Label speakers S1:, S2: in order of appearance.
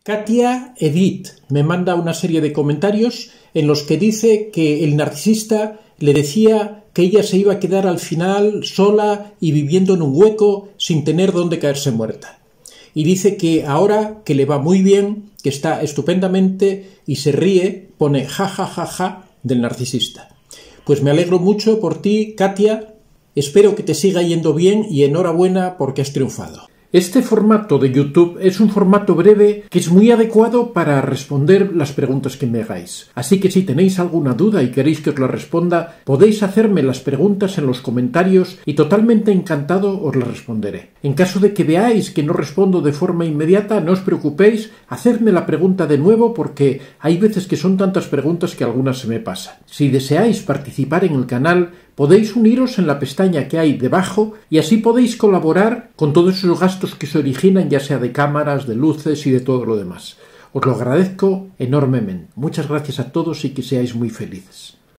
S1: Katia Edith me manda una serie de comentarios en los que dice que el narcisista le decía que ella se iba a quedar al final sola y viviendo en un hueco sin tener dónde caerse muerta. Y dice que ahora que le va muy bien, que está estupendamente y se ríe, pone ja ja ja ja del narcisista. Pues me alegro mucho por ti, Katia, espero que te siga yendo bien y enhorabuena porque has triunfado. Este formato de YouTube es un formato breve que es muy adecuado para responder las preguntas que me hagáis. Así que si tenéis alguna duda y queréis que os la responda, podéis hacerme las preguntas en los comentarios y totalmente encantado os las responderé. En caso de que veáis que no respondo de forma inmediata, no os preocupéis, hacedme la pregunta de nuevo porque hay veces que son tantas preguntas que algunas se me pasan. Si deseáis participar en el canal, podéis uniros en la pestaña que hay debajo y así podéis colaborar con todos esos gastos que se originan, ya sea de cámaras, de luces y de todo lo demás. Os lo agradezco enormemente. Muchas gracias a todos y que seáis muy felices.